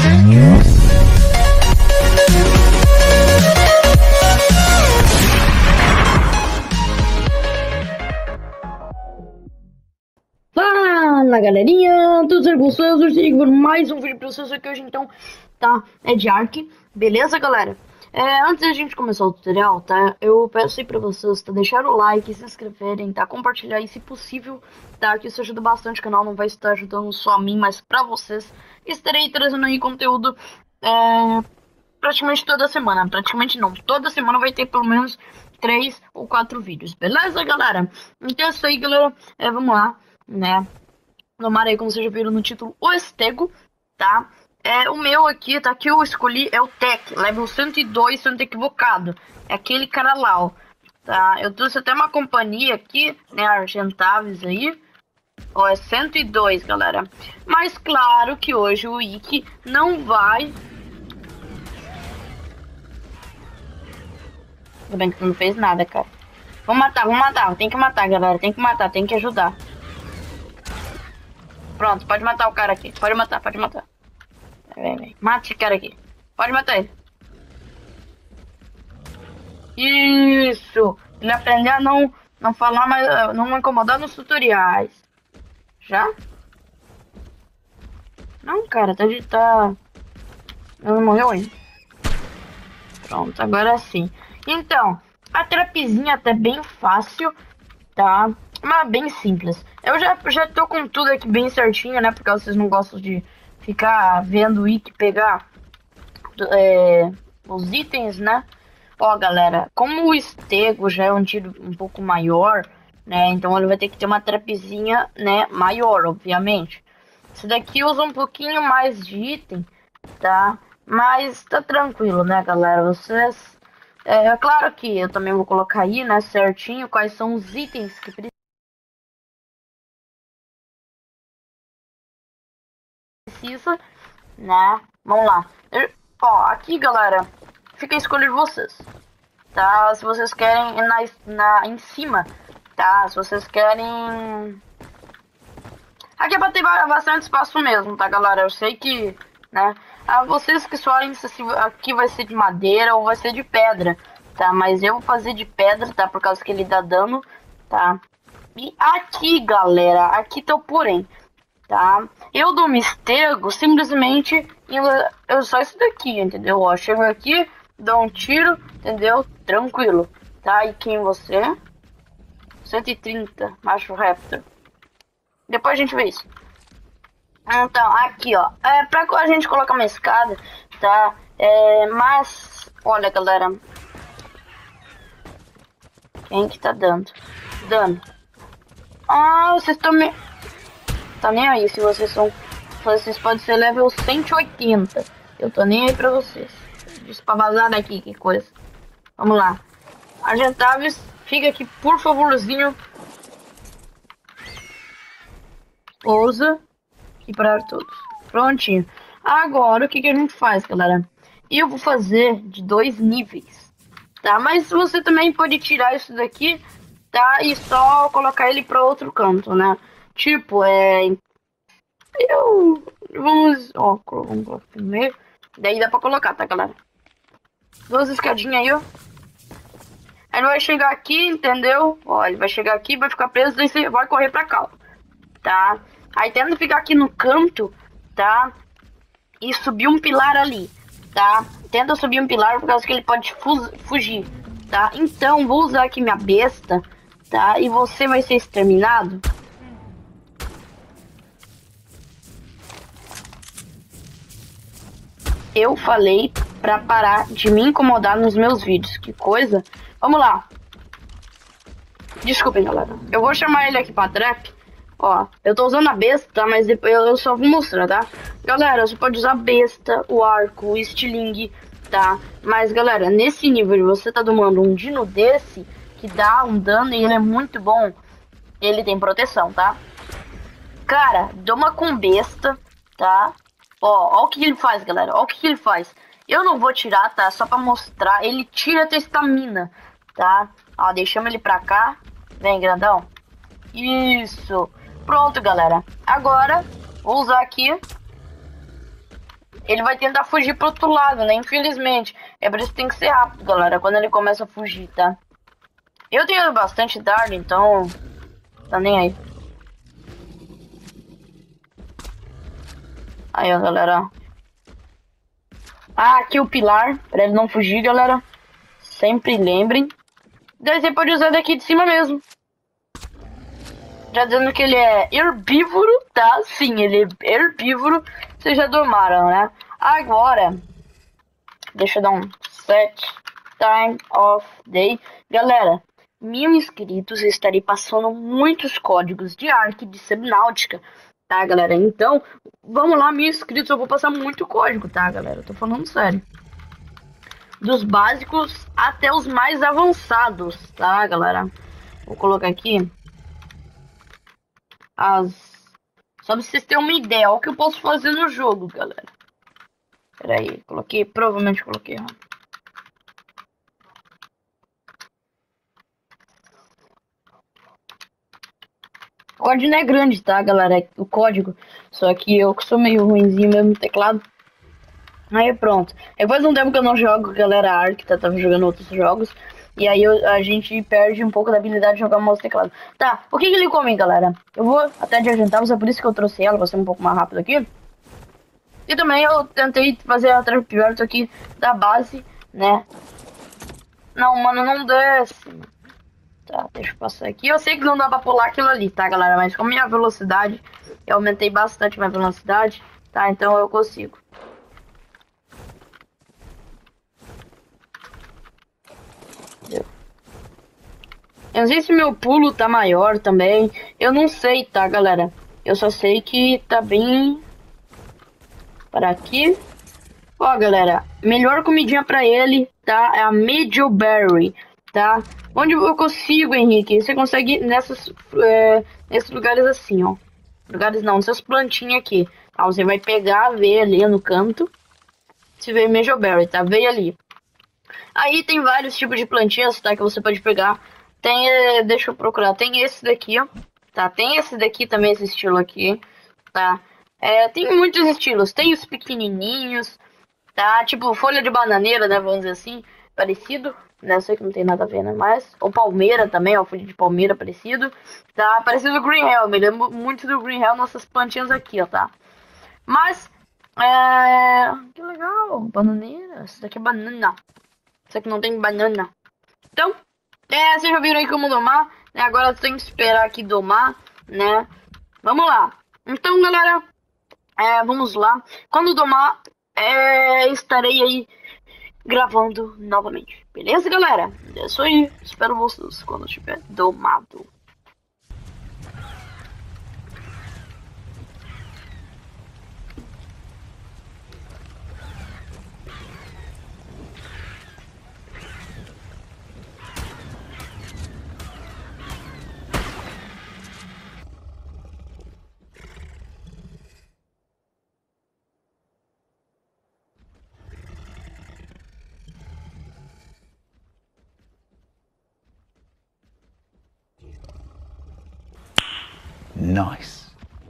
Fala galerinha, tudo certo com vocês? Eu estou por mais um vídeo pra vocês aqui hoje, então, tá? É de Ark, beleza galera? Antes da gente começar o tutorial, tá? Eu peço aí pra vocês, tá? Deixar o like, se inscreverem, tá? Compartilhar aí se possível, tá? Que isso ajuda bastante o canal, não vai estar ajudando só a mim, mas pra vocês. Estarei trazendo aí conteúdo, praticamente toda semana, praticamente não, toda semana vai ter pelo menos 3 ou 4 vídeos, beleza galera? Então é isso aí galera, vamos lá, né? Tomara aí, como vocês já viram no título, o Estego, tá? O meu aqui, tá? Que eu escolhi é o Tech, level 102, se eu não tô equivocado. É aquele cara lá, ó. Tá? Eu trouxe até uma companhia aqui, né? Argentavis aí. Ó, é 102, galera. Mas claro que hoje o Ikki não vai... Ainda bem que tu não fez nada, cara. Vamos matar. Tem que matar, galera. Tem que matar, tem que ajudar. Pronto, pode matar o cara aqui. Pode matar. Vem. Mata esse cara aqui. Pode matar ele. Isso. Ele aprender a não falar mais, não incomodar nos tutoriais. Já? Não, cara, tá. Não morreu ainda. Pronto, agora sim. Então, a trapezinha até bem fácil, tá? Mas bem simples. Eu já tô com tudo aqui bem certinho, né? Porque vocês não gostam de ficar vendo o Ikki pegar os itens, né? Ó, galera, como o Estego já é um tiro um pouco maior, né? Então ele vai ter que ter uma trapezinha, né? Maior, obviamente. Esse daqui usa um pouquinho mais de item, tá? Mas tá tranquilo, né, galera? Vocês... É claro que eu também vou colocar aí, né, certinho, quais são os itens que precisa, né? Vamos lá. Ó, aqui, galera, fica a escolha de vocês, tá? Se vocês querem em cima, tá? Se vocês querem... Aqui é pra ter bastante espaço mesmo, tá, galera? Eu sei que, né? Vocês que escolhem se aqui vai ser de madeira ou vai ser de pedra, tá? Mas eu vou fazer de pedra, tá? Por causa que ele dá dano, tá? E aqui, galera, aqui tá o porém, tá? Eu dou um estego simplesmente eu só isso daqui, entendeu? Ó, chego aqui, dou um tiro, entendeu? Tranquilo, tá? E quem você? 130, macho raptor. Depois a gente vê isso. Então, aqui, ó. Pra a gente colocar uma escada, tá? Mas, olha, galera. Quem que tá dando? Dano. Vocês estão me... Tá nem aí se vocês são... Vocês podem ser level 180. Eu tô nem aí pra vocês. Deixa pra vazar daqui, que coisa. Vamos lá. Argentavis, fica aqui, por favorzinho. Pousa. E parar todos. Prontinho. Agora, o que a gente faz, galera? Eu vou fazer de 2 níveis, tá? Mas você também pode tirar isso daqui, tá? E só colocar ele para outro canto, né? Tipo, vamos colocar primeiro. Daí dá pra colocar, tá, galera? 2 escadinhas aí, ó. Aí ele vai chegar aqui, entendeu? Ó, ele vai chegar aqui, vai ficar preso, daí você vai correr pra cá, tá? Aí tenta ficar aqui no canto, tá? E subir um pilar ali, tá? Tenta subir um pilar por causa que ele pode fugir, tá? Então, vou usar aqui minha besta, tá? E você vai ser exterminado. Eu falei pra parar de me incomodar nos meus vídeos. Que coisa. Vamos lá. Desculpem, galera. Eu vou chamar ele aqui pra trap. Ó, eu tô usando a besta, tá? Mas depois eu só vou mostrar, tá? Galera, você pode usar a besta, o arco, o estilingue, tá? Mas, galera, nesse nível, você tá domando um dino desse, que dá um dano e ele é muito bom. Ele tem proteção, tá? Cara, doma com besta, tá? Ó o que ele faz, galera. Ó o que ele faz. Eu não vou tirar, tá? Só pra mostrar. Ele tira a tua estamina, tá? Ó, deixamos ele pra cá. Vem, grandão. Isso. Pronto, galera. Agora, vou usar aqui ele vai tentar fugir pro outro lado, né? Infelizmente. É por isso que tem que ser rápido, galera, quando ele começa a fugir, tá? Eu tenho bastante dado, então... Tá nem aí. Aí, ó, galera. Ah, aqui o pilar, pra ele não fugir, galera. Sempre lembrem. Daí você pode usar daqui de cima mesmo. Já dizendo que ele é herbívoro, tá? Sim, ele é herbívoro. Vocês já domaram, né? Agora, deixa eu dar um set time of day. Galera, 1000 inscritos, eu estarei passando muitos códigos de Ark, de Subnáutica, tá, galera? Então, vamos lá, 1000 inscritos, eu vou passar muito código, tá, galera? Eu tô falando sério. Dos básicos até os mais avançados, tá, galera? Vou colocar aqui só pra vocês terem uma ideia, o que eu posso fazer no jogo, galera. Pera aí, coloquei, provavelmente coloquei errado. O código não é grande, tá, galera? É o código. Só que eu que sou meio ruimzinho mesmo no teclado. Aí pronto. Depois de um tempo que eu não jogo, galera, Ark, tá? Tava jogando outros jogos. E aí a gente perde um pouco da habilidade de jogar mouse e teclado. Tá, o que ele come, galera? Eu vou até adiantar, mas é por isso que eu trouxe ela, pra ser um pouco mais rápido aqui. E também eu tentei fazer a trap aqui da base, né? Não, mano, não desce. Tá, deixa eu passar aqui. Eu sei que não dá pra pular aquilo ali, tá, galera? Mas com minha velocidade, eu aumentei bastante minha velocidade, tá? Então eu consigo. Eu não sei se meu pulo tá maior também. Eu não sei, tá, galera? Eu só sei que tá bem... Para aqui. Ó, galera, melhor comidinha pra ele, tá? É a Mejoberry, tá? Onde eu consigo, Henrique? Você consegue nesses lugares assim, ó. Lugares não, nessas plantinhas aqui. Tá? Você vai pegar, ver ali no canto. Se vê Mejoberry, tá? Veio ali. Aí tem vários tipos de plantinhas, tá? Que você pode pegar. Tem, deixa eu procurar. Tem esse daqui, ó. Tá? Tem esse daqui também, esse estilo aqui, tá? Tem muitos estilos. Tem os pequenininhos, tá? Tipo folha de bananeira, né? Vamos dizer assim, parecido. Né? Eu sei que não tem nada a ver, né? Mas, ou palmeira também, ó. Folha de palmeira parecido. Tá? Parecido do Green Hell. Me lembro muito do Green Hell, nossas plantinhas aqui, ó, tá? Mas, que legal. Bananeira. Isso daqui é banana. Isso aqui não tem banana. Então, vocês já viram aí como domar, né? Agora tem que esperar aqui domar, né? Vamos lá. Então, galera, vamos lá. Quando domar, estarei aí gravando novamente. Beleza, galera? É isso aí. Espero vocês quando tiver domado. Nice.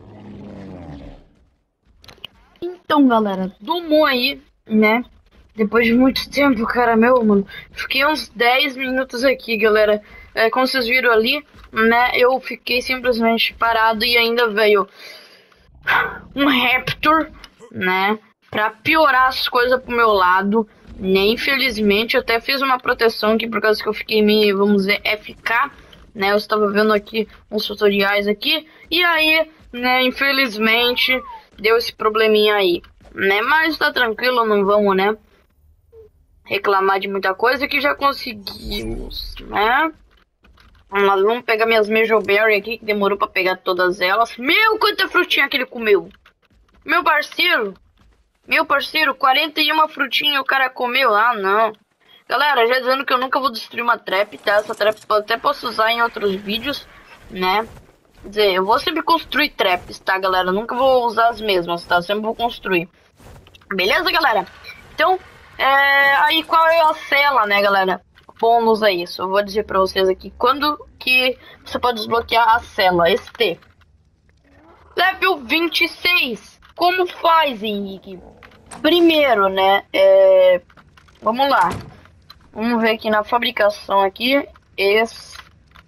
Então, galera, domou aí, né? Depois de muito tempo, cara, mano. Fiquei uns 10 minutos aqui, galera. Como vocês viram ali, né? Eu fiquei simplesmente parado e ainda veio um Raptor, né? Pra piorar as coisas pro meu lado, né? Infelizmente, eu até fiz uma proteção aqui por causa que eu fiquei meio, vamos dizer, FK, né? Eu estava vendo aqui uns tutoriais aqui. E aí, né? Infelizmente, deu esse probleminha aí, né? Mas tá tranquilo, não vamos, né? Reclamar de muita coisa que já conseguimos, né? Vamos pegar minhas Mejoberry aqui, que demorou pra pegar todas elas. Meu, quanta frutinha que ele comeu! Meu parceiro, 41 frutinha o cara comeu. Ah, não. Galera, já dizendo que eu nunca vou destruir uma trap, tá? Essa trap eu até posso usar em outros vídeos, né? Quer dizer, eu vou sempre construir traps, tá, galera? Nunca vou usar as mesmas, tá? Sempre vou construir. Beleza, galera? Então, aí qual é a cela, né, galera? Bônus a isso. Eu vou dizer pra vocês aqui quando que você pode desbloquear a cela ST. Level 26. Como faz, Henrique? Primeiro, né, vamos lá. Vamos ver aqui na fabricação aqui. Este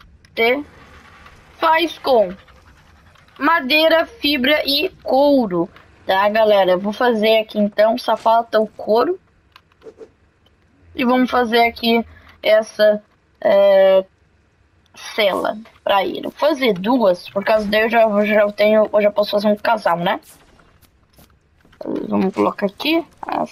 faz com madeira, fibra e couro, tá, galera? Eu vou fazer aqui então, só falta o couro. E vamos fazer aqui essa cela para ele. Vou fazer duas, por causa daí eu já posso fazer um casal, né? Vamos colocar aqui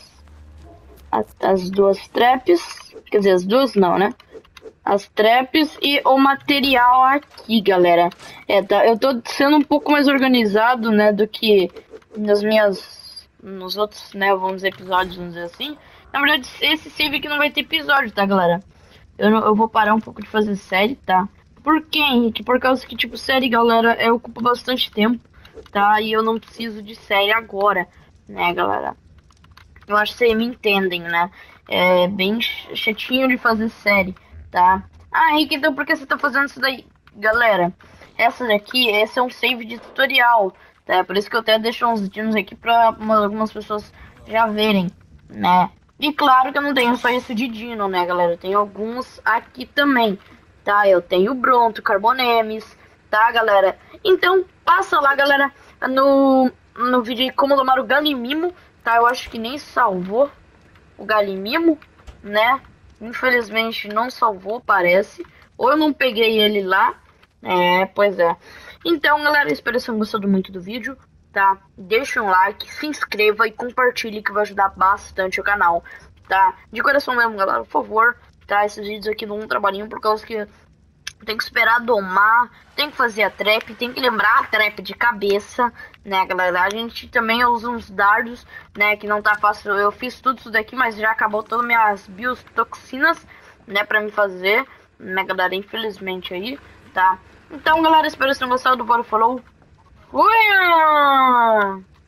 as duas traps, quer dizer, as duas não, né? As traps e o material aqui, galera. Tá, eu tô sendo um pouco mais organizado, né, do que nos outros, né, vamos dizer, episódios, vamos dizer assim. Na verdade, esse save aqui não vai ter episódio, tá, galera? Eu vou parar um pouco de fazer série, tá? Por quê, Henrique? Por causa que, tipo, série, galera, ocupa bastante tempo, tá? E eu não preciso de série agora, né, galera? Eu acho que vocês me entendem, né? É bem chatinho de fazer série, tá? Ah, Henrique, então por que você tá fazendo isso daí? Galera, esse é um save de tutorial, tá? Por isso que eu até deixo uns vídeos aqui pra algumas pessoas já verem, né? E claro que eu não tenho só isso de Dino, né, galera? Eu tenho alguns aqui também, tá? Eu tenho Bronto, Carbonemes, tá, galera? Então, passa lá, galera, no vídeo aí como domar o Galimimo, tá? Eu acho que nem salvou o Galimimo, né? Infelizmente não salvou, parece. Ou eu não peguei ele lá. Pois é. Então, galera, espero que vocês tenham gostado muito do vídeo, tá? Deixa um like, se inscreva e compartilhe que vai ajudar bastante o canal, tá? De coração mesmo, galera, por favor, tá? Esses vídeos aqui dão um trabalhinho por causa que tem que esperar domar, tem que fazer a trap, tem que lembrar a trap de cabeça, né, galera? A gente também usa uns dardos, né, que não tá fácil. Eu fiz tudo isso daqui, mas já acabou todas minhas biotoxinas, né, pra me fazer, né, galera? Infelizmente aí, tá? Então, galera, espero que vocês tenham gostado do Bora Falou. Fui!